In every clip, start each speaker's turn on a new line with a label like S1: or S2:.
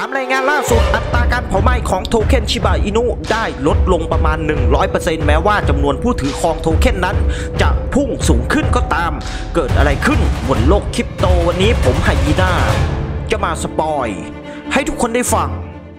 S1: ามรายงานล่าสุดอัตราการเผาไหม้ของโทเค็นชิบะอินุได้ลดลงประมาณ 100% แม้ว่าจำนวนผู้ถือครองโทเค็นนั้นจะพุ่งสูงขึ้นก็ตามเกิดอะไรขึ้นบนโลกคริปโตวันนี้ผมไฮยีน่าจะมาสปอยให้ทุกคนได้ฟัง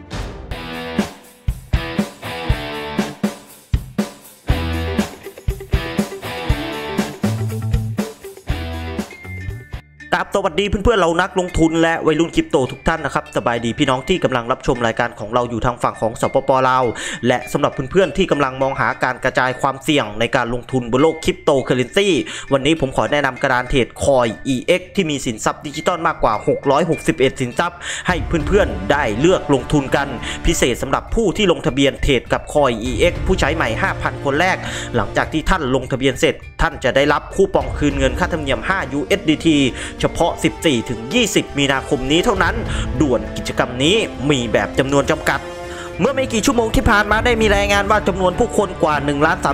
S1: ครับสวัสดีเพื่อนๆเรานักลงทุนและวัยรุ่นคริปโตทุกท่านนะครับสบายดีพี่น้องที่กำลังรับชมรายการของเราอยู่ทางฝั่งของสปป.ลาวและสำหรับเพื่อนๆที่กำลังมองหาการกระจายความเสี่ยงในการลงทุนบนโลกคริปโตเคอเรนซีวันนี้ผมขอแนะนำกระดานเทรดคอย EX ที่มีสินทรัพย์ดิจิตอลมากกว่า661สินทรัพย์ให้เพื่อนๆได้เลือกลงทุนกันพิเศษสำหรับผู้ที่ลงทะเบียนเทรดกับคอย EX ผู้ใช้ใหม่ 5,000 คนแรกหลังจากที่ท่านลงทะเบียนเสร็จท่านจะได้รับคูปองคืนเงินค่าธรรมเนียม5 USDT เฉพาะ14-20 มีนาคมนี้เท่านั้นด่วนกิจกรรมนี้มีแบบจำนวนจำกัดเมื่อไม่กี่ชั่วโมงที่ผ่านมาได้มีรายงานว่าจำนวนผู้คนกว่า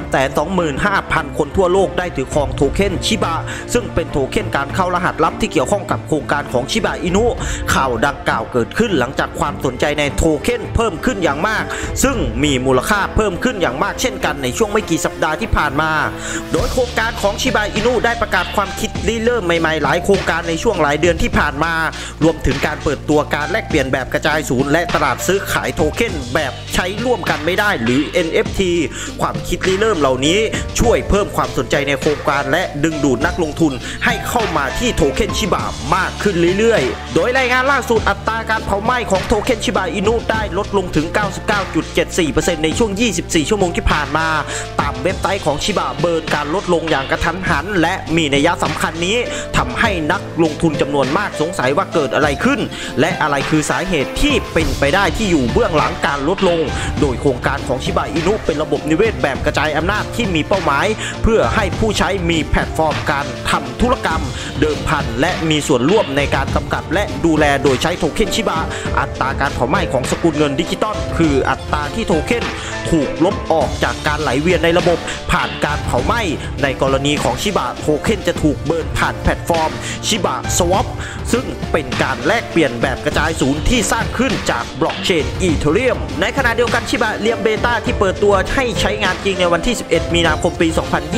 S1: 1,325,000 คนทั่วโลกได้ถือครองโทเค็นชิบะซึ่งเป็นโทเค็นการเข้ารหัสลับที่เกี่ยวข้องกับโครงการของชิบะอินุข่าวดังกล่าวเกิดขึ้นหลังจากความสนใจในโทเค็นเพิ่มขึ้นอย่างมากซึ่งมีมูลค่าเพิ่มขึ้นอย่างมากเช่นกันในช่วงไม่กี่สัปดาห์ที่ผ่านมาโดยโครงการของชิบะอินุได้ประกาศความคิดริเริ่มใหม่ๆหลายโครงการในช่วงหลายเดือนที่ผ่านมารวมถึงการเปิดตัวการแลกเปลี่ยนแบบกระจายศูนย์และตลาดซื้อขายโทเค็นแบบใช้ร่วมกันไม่ได้หรือ NFT ความคิดริเริ่มเหล่านี้ช่วยเพิ่มความสนใจในโครงการและดึงดูดนักลงทุนให้เข้ามาที่โทเค็นชิบะมากขึ้นเรื่อยๆโดยรายงานล่าสุดอัตราการเผาไหม้ของโทเค็นชิบะอินุได้ลดลงถึง 99.74% ในช่วง 24 ชั่วโมงที่ผ่านมาตามเว็บไซต์ของชิบะเบิร์นการลดลงอย่างกระทันหันและมีนัยสำคัญนี้ทำให้นักลงทุนจำนวนมากสงสัยว่าเกิดอะไรขึ้นและอะไรคือสาเหตุที่เป็นไปได้ที่อยู่เบื้องหลังการลดลงโดยโครงการของชิบะอินุเป็นระบบนิเวศแบบกระจายอำนาจที่มีเป้าหมายเพื่อให้ผู้ใช้มีแพลตฟอร์มการทำธุรกรรมเดิมพันและมีส่วนร่วมในการกำกับและดูแลโดยใช้โทเค็นชิบะอัตราการเผาไหม้ของสกุลเงินดิจิตอลคืออัตราที่โทเค็นถูกลบออกจากการไหลเวียนในระบบผ่านการเผาไหม้ในกรณีของชิบะโทเค็นจะถูกเบิร์นผ่านแพลตฟอร์มชิบะสวอปซึ่งเป็นการแลกเปลี่ยนแบบกระจายศูนย์ที่สร้างขึ้นจากบล็อกเชนอีเธอเรียมในขณะเดียวกันชิบะเรียมเบต้าที่เปิดตัวให้ใช้งานจริงในวันที่ 11 มีนาคมปี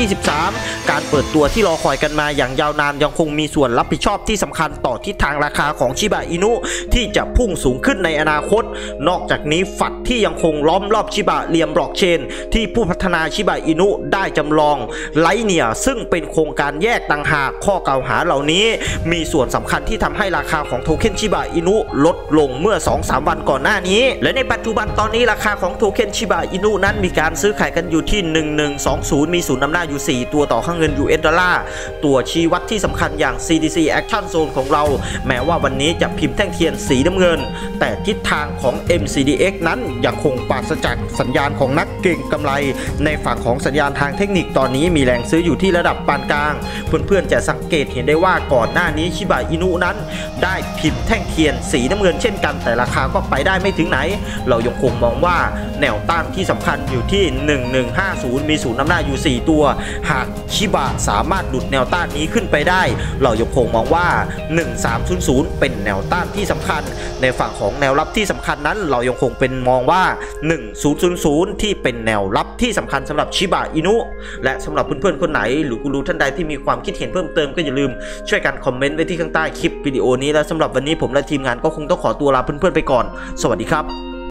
S1: 2023 การเปิดตัวที่รอคอยกันมาอย่างยาวนานยังคงมีส่วนรับผิดชอบที่สำคัญต่อทิศทางราคาของชิบะอินุที่จะพุ่งสูงขึ้นในอนาคตนอกจากนี้ฝัดที่ยังคงล้อมรอบชิบะเรียมบล็อกเชนที่ผู้พัฒนาชิบะอินุได้จำลองไลเนียซึ่งเป็นโครงการแยกต่างหากข้อกล่าวหาเหล่านี้มีส่วนสำคัญที่ทำให้ราคาของโทเค็นชิบะอินุลดลงเมื่อ 2-3 วันก่อนหน้านี้และในปัจจุบันตอนนี้ราคาของโทเค็นชิบะอินุนั้นมีการซื้อขายกันอยู่ที่1120มีศูนย์นำหน้าอยู่4ตัวต่อค่าเงิน US ดอลลาร์ตัวชี้วัดที่สำคัญอย่าง CDC Action Zone ของเราแม้ว่าวันนี้จะพิมพ์แท่งเทียนสีน้ำเงินแต่ทิศทางของ MCDX นั้นยังคงปราศจากสัญญาณของนักเก็งกำไรในฝั่งของสัญญาณทางเทคนิคตอนนี้มีแรงซื้ออยู่ที่ระดับปานกลางเพื่อนๆจะสังเกตเห็นได้ว่าก่อนหน้านี้ชิบะอินุนั้นได้พิมพ์แท่งเทียนสีน้ำเงินเช่นกันแต่ราคาก็ไปได้ไม่ถึงไหนเรายังคงมองว่าแนวต้านที่สำคัญอยู่ที่1150มีศูนย์นำหน้าอยู่4ตัวหากชิบะสามารถหลุดแนวต้านนี้ขึ้นไปได้เรายังคงมองว่า1300เป็นแนวต้านที่สำคัญในฝั่งของแนวรับที่สำคัญนั้นเรายังคงเป็นมองว่า1000ที่เป็นแนวรับที่สำคัญสำหรับชิบะอินุและสำหรับเพื่อนๆคนไหนหรือกูรูท่านใดที่มีความคิดเห็นเพิ่มเติมก็อย่าลืมช่วยกันคอมเมนต์ไว้ที่ข้างใต้คลิปวิดีโอนี้และสำหรับวันนี้ผมและทีมงานก็คงต้องขอตัวลาเพื่อนๆไปก่อนสวัสดีครับ